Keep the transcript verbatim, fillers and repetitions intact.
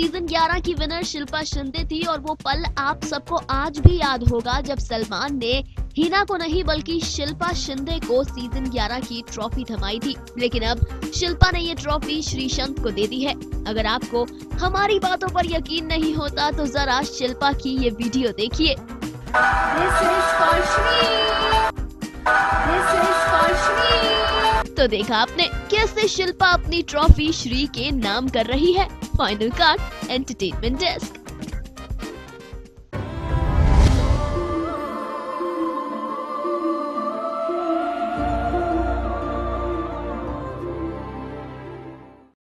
Season ग्यारह की winner Shilpa Shinde थी और वो पल आप सबको आज भी याद होगा जब सलमान ने हिना को नहीं बल्कि शिल्पा शिंदे को सीजन ग्यारह की ट्रॉफी थमाई थी। लेकिन अब शिल्पा ने ये ट्रॉफी श्रीसंत को दे दी है। अगर आपको हमारी बातों पर यकीन नहीं होता तो जरा शिल्पा की ये वीडियो देखिए। तो देखा आपने कैसे शिल्पा अपनी ट्रॉफी श्री के नाम कर रही है। Final card entertainment desk.